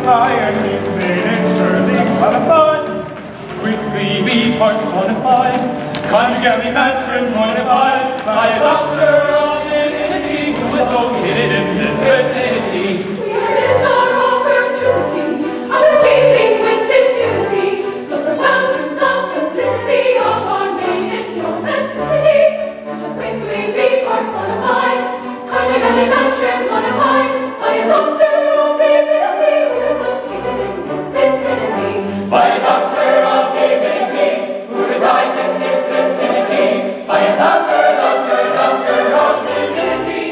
iron is made and surely qualified. Quickly be personified, conjugally matrimonified by a doctor of divinity who is located in this vicinity. We have missed our opportunity of escaping with impunity, so farewell to the publicity of our maiden domesticity. We shall quickly be personified, conjugally matrimonified by a doctor of divinity who is located in this vicinity. By a doctor of divinity who resides in this vicinity. By a doctor of divinity.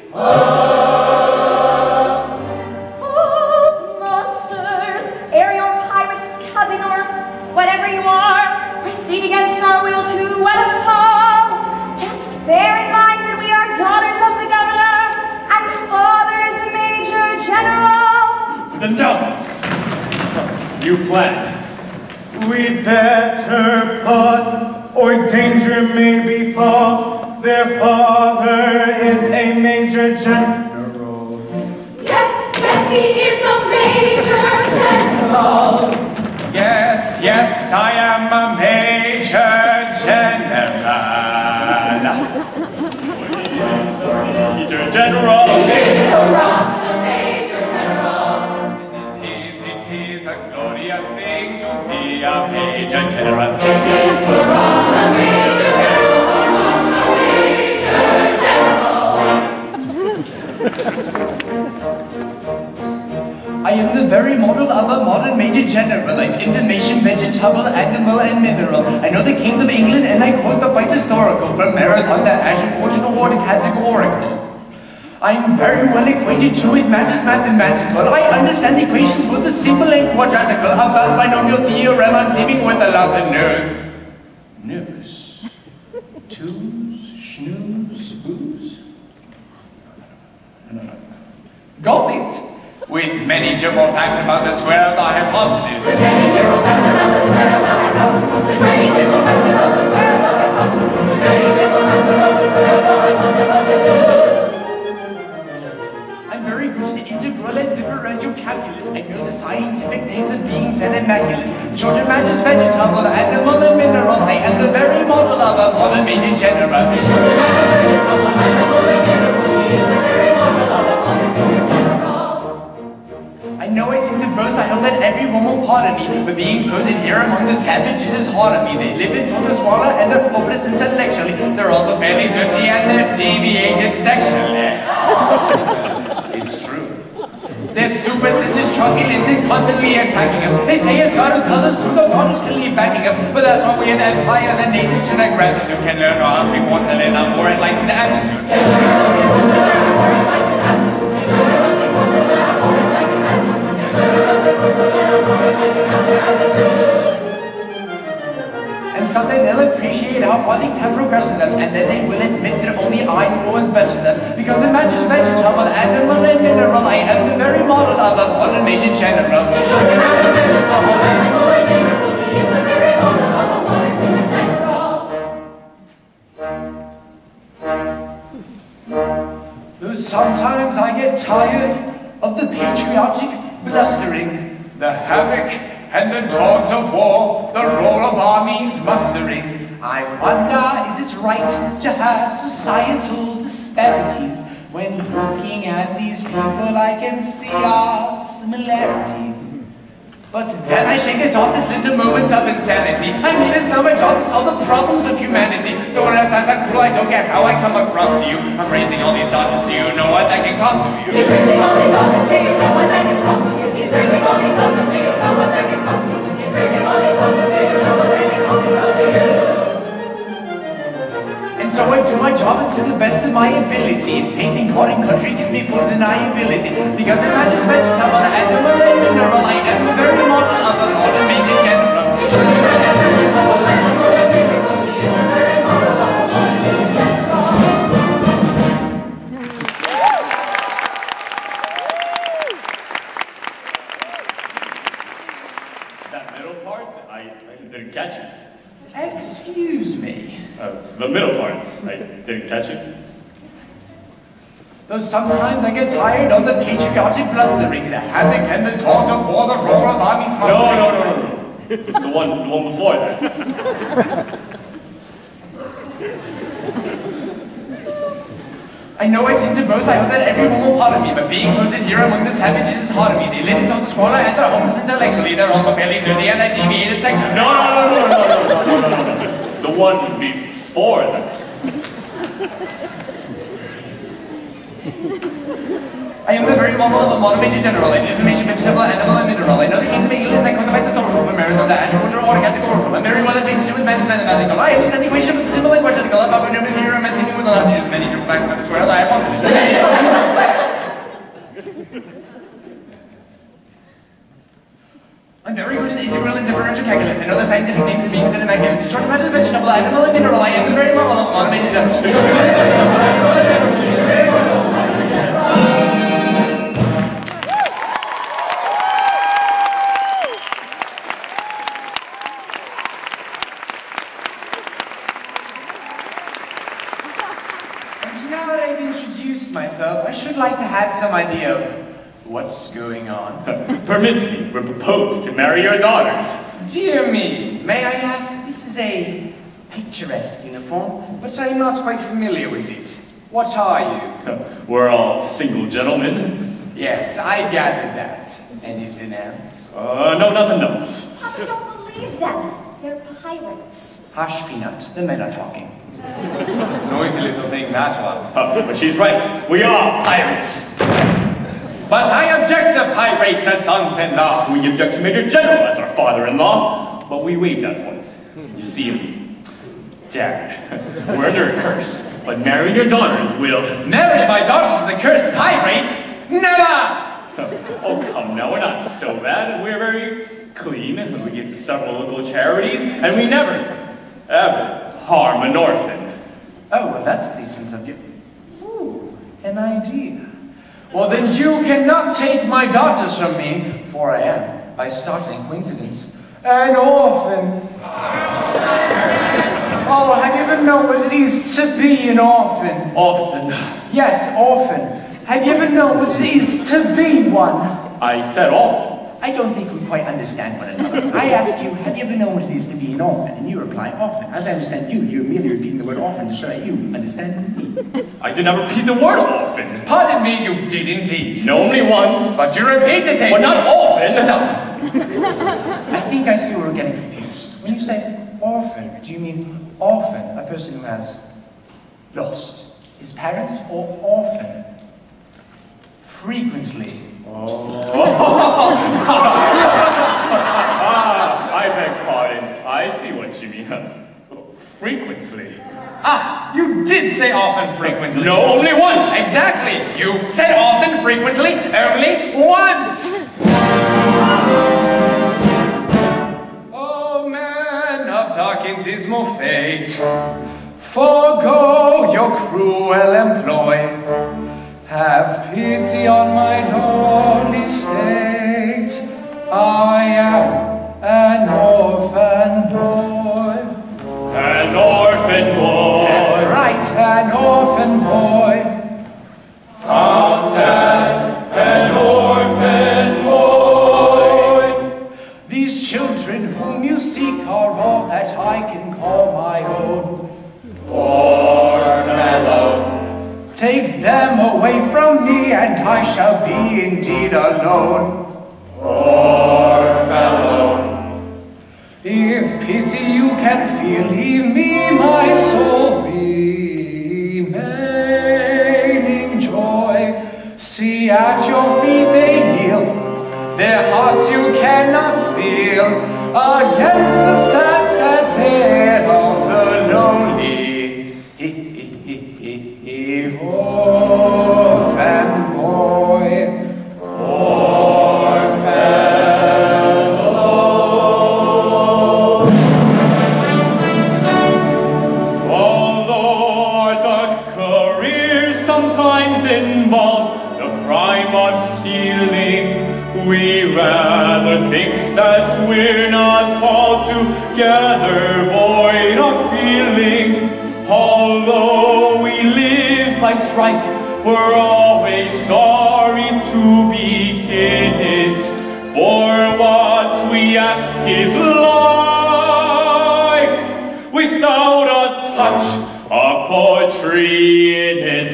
Old monsters, ere your pirate coven or whatever you are, proceed against our will to wed us all. Just bear in mind that we are daughters of the governor and father is a major general. Put them down. You plan. We'd better pause, or danger may befall. Their father is a major general. Yes, yes, he is a major general. Yes, yes, I am a major general. Major general. He is a rock, a major general. It is a glorious thing to be a major general. It is for all a major general, I am the very model of a modern major general. I'm information, vegetable, animal, and mineral. I know the kings of England, and I quote the fights historical, from Marathon to Azure Fortune Award categorical. I'm very well acquainted too with matters mathematical. I understand the equations both the simple and quadratical. About binomial theorem, I'm teeming with a lot of news. News. Twos, schnoos, booze. No. Got it! With many triple facts about the square of the hypotenuse. With many triple facts about the square of the hypotenuse. With many triple facts about the square of the hypotenuse. With many triple facts about the square of the hypotenuse. I'm very good at integral and differential calculus. I know the scientific names of beings and immaculus. Children matters, vegetable, animal, and mineral. I am the very model of a modern major general. Children matters, vegetable, animal, and mineral. He is the very model of a modern major general. I know I seem to boast, I hope that everyone will pardon me, but being posted here among the savages is hard on me. They live in Tortoise-Swallow and they're hopeless intellectually. They're also fairly dirty and they're deviated sexually. It's true. They're superstitious, truculent, and constantly attacking us. They say it's God who tells us to, the God who's clearly backing us. But that's why we have empire, the native to their gratitude can learn how to be more to learn a more enlightened attitude. And someday they'll appreciate how far things have progressed to them, and then they will admit that only I knew what was best for them. Because in matches vegetable, animal, and mineral, I am the very model of a modern major general. Because in matches vegetable, animal, and mineral, he is the very model of a modern major general. Though sometimes I get tired of the patriotic blustering, the havoc and the dogs of war, the roar of armies mustering. I wonder, is it right to have societal disparities? When looking at these people, I can see our similarities. But then I shake it off this little moments of insanity. I mean, it's not my job to solve the problems of humanity. So when I fast and cruel, I don't get how I come across to you. I'm raising all these daughters, do you know what that can cost to you? He's raising all these daughters, do you know what that can cost to you? He's raising all these daughters, do you know what that can cost to you? He's raising all these daughters, do you know what that can cost to you? And so I do my job to the best of my ability. And faith in God and country gives me full deniability. Because in matches vegetable, animal, and mineral, I am the very model of a modern major general. That middle part, I didn't catch it. Excuse me. The middle part, I didn't catch it. Though sometimes I get tired of the patriotic blustering, the havoc and the taunts of war, the roar of armies mustering. No. The one before that. I know I seem to boast, I hope that everyone will pardon me, but being posted here among the savages is hard of me. They live in total squalor and they're hopeless intellectually. They're also barely dirty and they're deviated sexually. No. The one before that. I am the very model of a modern major general, an information vegetable, animal, and mineral. I know the kings of England that cultivates historical from Marathon, the agricultural or categorical. I'm very well acquainted with man's mathematical. I understand the equation of the symbol and quadrical. I'm up in every theory, romantic with a lot to use many triple facts about the square. I have also I'm very good at integral and differential calculus. I know the scientific names of beings and immaculate. Short about the vegetable, animal, and mineral. I am the very model of a modern major general. Myself, I should like to have some idea of what's going on. Permit me, we're proposed to marry your daughters. Dear me, may I ask, this is a picturesque uniform, but I'm not quite familiar with it. What are you? We're all single gentlemen. Yes, I gathered that. Anything else? No, nothing else. Papa, don't believe them. They're pirates. Hush, Peanut, the men are talking. Noisy little thing, that one. But she's right. We are pirates. But I object to pirates as sons-in-law. We object to Major General as our father-in-law. But we waive that point. You see, Dad, we're under a curse. But marrying your daughters will... Marry my daughters to the cursed pirates? Never! Oh, come now, we're not so bad. We're very clean. We give to several local charities, and we never, ever harm an orphan. Oh, well, that's decent of you. Ooh, an idea. Well, then you cannot take my daughters from me, for I am, by startling coincidence, an orphan. Oh, have you ever known what it is to be an orphan? Often. Yes, orphan. Have you ever known what it is to be one? I said often. I don't think we quite understand one another. I ask you, have you ever known what it is to be an orphan? And you reply, often. As I understand you, you're merely repeating the word orphan to show that you understand me. I did not repeat the word often. Pardon me, you did indeed. No, only once. But you repeated it. But not often. Stop. I think I see where we're getting confused. When you say orphan, do you mean orphan, a person who has lost his parents, or orphan? Frequently. Oh. I beg pardon. I see what you mean. Frequently. Ah, you did say often frequently. No, only once. Exactly. You said often frequently, only once. Oh, man of dark and dismal fate, forego your cruel employ. Have pity on my lonely state. I am an orphan boy. An orphan boy. That's right, an orphan boy. How sad, an orphan boy. These children whom you seek are all that I can call my own. Poor fellow. Take them away from me, and I shall be indeed alone. Poor fellow. If pity you can feel, leave me my soul remaining joy. See, at your feet they kneel, their hearts you cannot steal, against the sad, sad tale of the lonely. Orphan boy, Poor fellow. Although our dark career sometimes involves the crime of stealing, we rather think that we're not altogether void of feeling. Although we live by striving, we're always sorry to begin it. For what we ask is life, without a touch of poetry in it.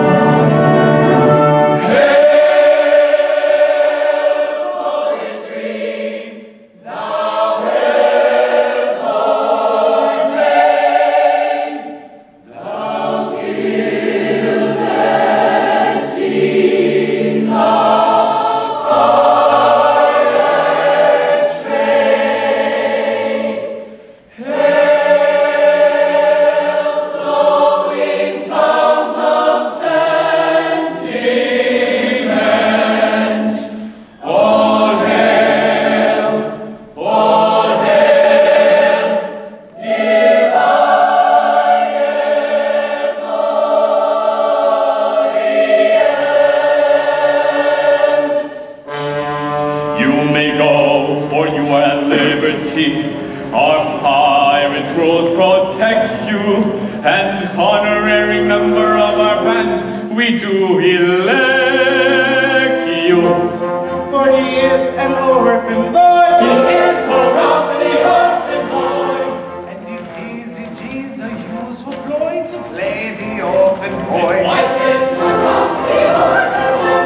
Our pirate rules protect you, and honorary member of our band, we do elect you. For he is an orphan boy. He is for the orphan boy. And it is a useful ploy to play the orphan boy. What is the orphan?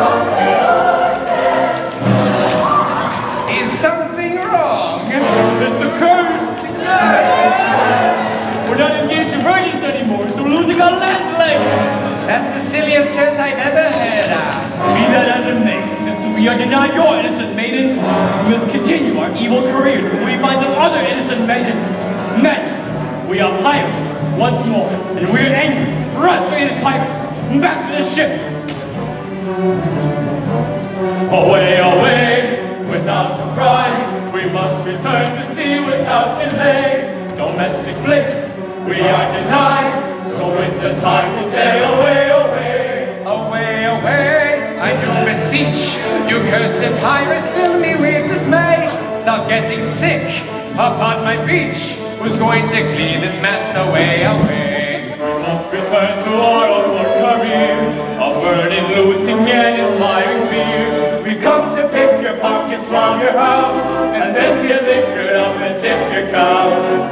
Is something wrong? It's the curse! We're not engaged in writings anymore, so we're losing our land legs! That's the silliest curse I've ever heard of. Be that as it may, since we are denied your innocent maidens, we must continue our evil careers until we find some other innocent maidens. Men, we are pirates, once more, and we are angry, frustrated pirates. Back to the ship! Away, away, without a cry, we must return to sea without delay. Domestic bliss, we are denied, so in the time we say away, away. Away, away, I do beseech you cursed pirates, fill me with dismay. Stop getting sick upon my beach. Who's going to clean this mess? Away, away. We must return to our onward career of burning, looting, and inspiring fear. We come to pick your pockets from your house, and then get liquored up and tip your cows.